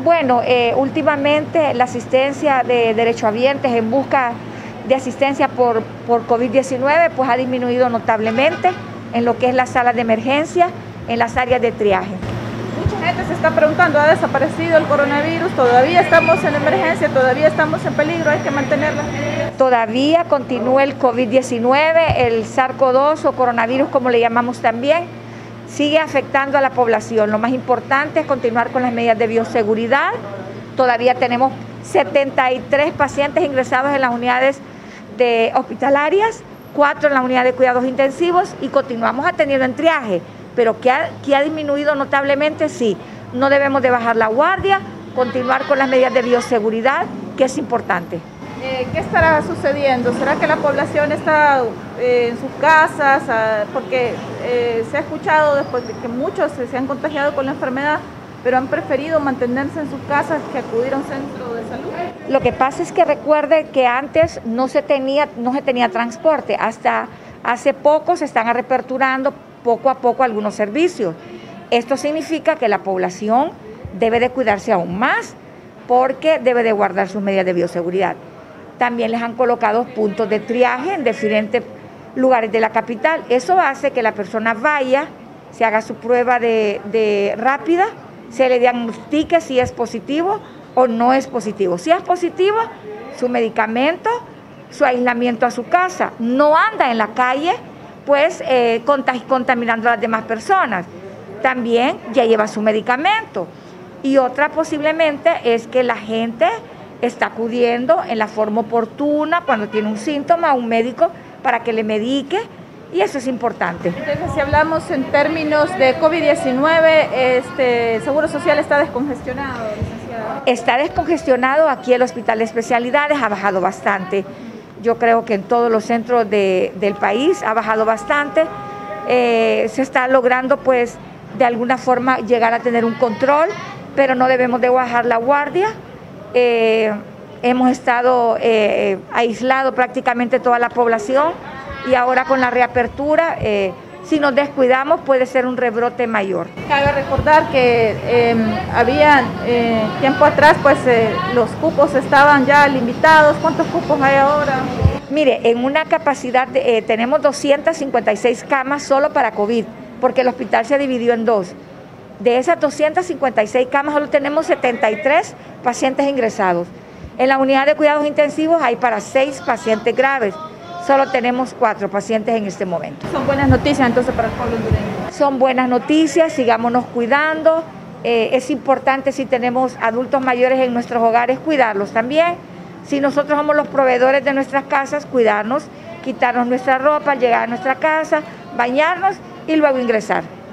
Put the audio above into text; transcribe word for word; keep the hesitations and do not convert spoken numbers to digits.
Bueno, eh, últimamente la asistencia de derechohabientes en busca de asistencia por, por COVID diecinueve pues ha disminuido notablemente en lo que es las salas de emergencia, en las áreas de triaje. Mucha gente se está preguntando, ¿ha desaparecido el coronavirus? ¿Todavía estamos en emergencia? ¿Todavía estamos en peligro? ¿Hay que mantenerla? Todavía continúa el COVID diecinueve, el SARS CoV dos o coronavirus como le llamamos también, sigue afectando a la población. Lo más importante es continuar con las medidas de bioseguridad. Todavía tenemos setenta y tres pacientes ingresados en las unidades de hospitalarias, cuatro en la unidad de cuidados intensivos y continuamos atendiendo en triaje, pero que ha, que ha disminuido notablemente, sí. No debemos de bajar la guardia, continuar con las medidas de bioseguridad, que es importante. Eh, ¿Qué estará sucediendo? ¿Será que la población está eh, en sus casas? Ah, porque eh, se ha escuchado después de que muchos se, se han contagiado con la enfermedad, pero han preferido mantenerse en sus casas que acudir a un centro de salud. Lo que pasa es que recuerde que antes no se tenía, no se tenía transporte, hasta hace poco se están reaperturando poco a poco algunos servicios. Esto significa que la población debe de cuidarse aún más porque debe de guardar sus medidas de bioseguridad. También les han colocado puntos de triaje en diferentes lugares de la capital. Eso hace que la persona vaya, se haga su prueba de, de rápida, se le diagnostique si es positivo o no es positivo. Si es positivo, su medicamento, su aislamiento a su casa. No anda en la calle, pues eh, contaminando a las demás personas. También ya lleva su medicamento. Y otra posiblemente es que la gente está acudiendo en la forma oportuna cuando tiene un síntoma a un médico para que le medique, y eso es importante. Entonces, si hablamos en términos de COVID diecinueve, este, ¿Seguro Social está descongestionado, licenciada? Está descongestionado, aquí el Hospital de Especialidades ha bajado bastante. Yo creo que en todos los centros de, del país ha bajado bastante. Eh, se está logrando, pues, de alguna forma llegar a tener un control, pero no debemos de bajar la guardia. Eh, hemos estado eh, aislado prácticamente toda la población y ahora con la reapertura, eh, si nos descuidamos puede ser un rebrote mayor. Cabe recordar que eh, había eh, tiempo atrás pues eh, los cupos estaban ya limitados. ¿Cuántos cupos hay ahora? Mire, en una capacidad, de, eh, tenemos doscientas cincuenta y seis camas solo para COVID, porque el hospital se dividió en dos. De esas doscientas cincuenta y seis camas solo tenemos setenta y tres pacientes ingresados. En la unidad de cuidados intensivos hay para seis pacientes graves. Solo tenemos cuatro pacientes en este momento. Son buenas noticias entonces para el pueblo hondureño. Son buenas noticias, sigámonos cuidando. Eh, es importante, si tenemos adultos mayores en nuestros hogares, cuidarlos también. Si nosotros somos los proveedores de nuestras casas, cuidarnos, quitarnos nuestra ropa, llegar a nuestra casa, bañarnos y luego ingresar.